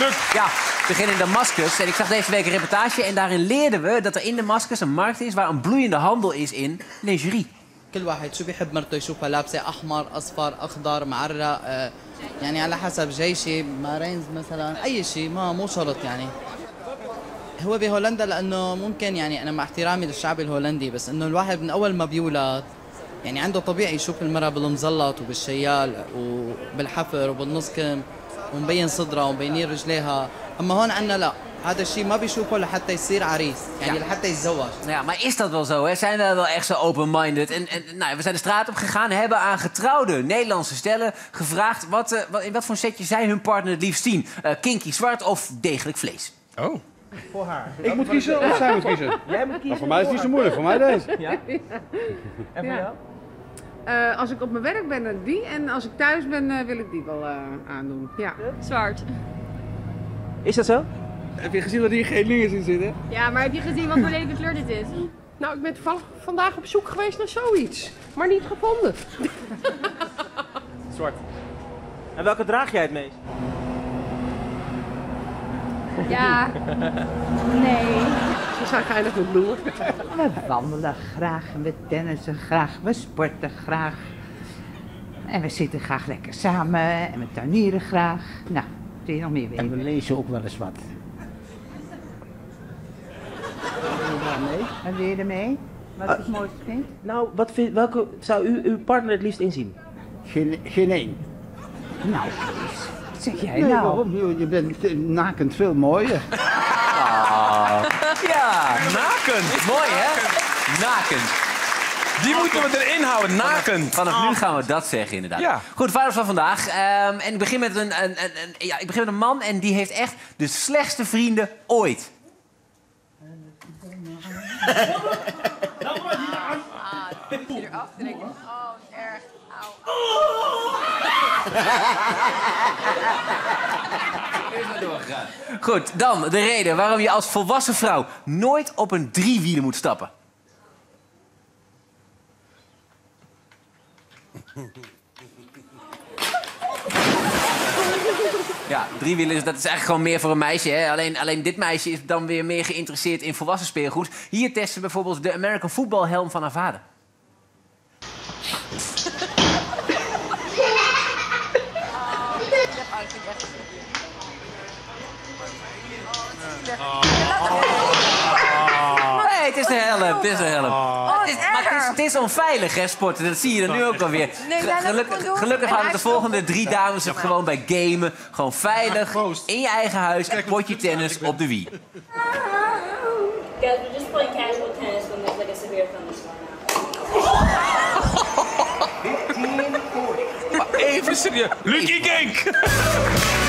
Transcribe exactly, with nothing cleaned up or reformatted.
Ja, we beginnen in Damascus. En ik zag deze week een reportage en daarin leerden we dat er in Damascus een markt is waar een bloeiende handel is in lingerie. كل واحد شو بيحب مرته يشوفها لابسه احمر اصفر اخضر معرق يعني على حسب جيشي مارينز مثلا اي شيء ما مو شرط يعني هو بهولندا لانه ممكن يعني انا مع احترامي للشعب الهولندي بس انه الواحد من اول ما بيولد يعني عنده طبيعي يشوف المرأة بالمزلط وبالشيال وبالحفر وبالنص ومبين صدرها ومبينين رجليها اما هون عندنا لا هذا الشيء ما بيشوفه لحتى يصير عريس يعني ja. لحتى يتزوج. Ja, maar is dat wel zo? Hè? Zijn we wel echt zo open-minded? En, en nou, we zijn de straat op gegaan, hebben aan getrouwde Nederlandse stellen gevraagd wat, uh, wat, in wat voor setje zij hun partner het liefst zien. Uh, kinky zwart of degelijk vlees. Oh. Voor haar. Ik moet kiezen of zij moet kiezen? Jij moet kiezen. Nou, voor mij is het niet zo moeilijk, voor mij deze. Ja? En voor ja. jou? Uh, als ik op mijn werk ben, dan die. En als ik thuis ben, uh, wil ik die wel uh, aandoen. Ja. Zwart. Is dat zo? Heb je gezien dat hier geen dingen in zitten? Ja, maar heb je gezien wat voor lelijke kleur dit is? Nou, ik ben toevallig vandaag op zoek geweest naar zoiets. Maar niet gevonden. Zwart. En welke draag jij het meest? Ja. Nee. Ze zijn geinig met bloemen. We wandelen graag, we tennissen graag, we sporten graag. En we zitten graag lekker samen en we tuinieren graag. Nou, wil je nog meer weten? En we lezen ook wel eens wat. Wat wil je ermee? Wat je het mooiste vindt? Nou, wat vind, welke zou u uw partner het liefst inzien? Geen, geen één. Nou, Kees, wat zeg jij Nee, nou? waarom? Je bent nakend veel mooier. Ah. Ja, Nakend. mooi hè? Nakend. Die moeten we erin houden, nakend. Vanaf nu gaan we dat zeggen, inderdaad. Ja. Goed, vader van vandaag. Um, en ik begin, met een, een, een, een, ja, ik begin met een man en die heeft echt de slechtste vrienden ooit. Je eraf en denk ik, oh, erg, auw. Goed, dan de reden waarom je als volwassen vrouw nooit op een driewielen moet stappen. Ja, driewielen, dat is eigenlijk gewoon meer voor een meisje. Hè? Alleen, alleen dit meisje is dan weer meer geïnteresseerd in volwassen speelgoed. Hier testen we bijvoorbeeld de American Football helm van haar vader. Nee, het is een helm, het is een helm. Oh, Het is, maar het is, het is onveilig, hè, sporten. Dat zie je er nu ook alweer. Nee, laat het Gelukkig, gewoon doen. gelukkig En houden de hij volgende stopt. drie dames het gewoon bij gamen. Gewoon veilig, in je eigen huis, een potje tennis op de Wii. Guys, we're just playing casual tennis when there's like a severe thunderstorm now. Even serieus. Lucky Genk!